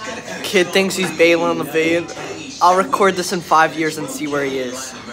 Kid thinks he's Balin Levine. I'll record this in 5 years and see where he is.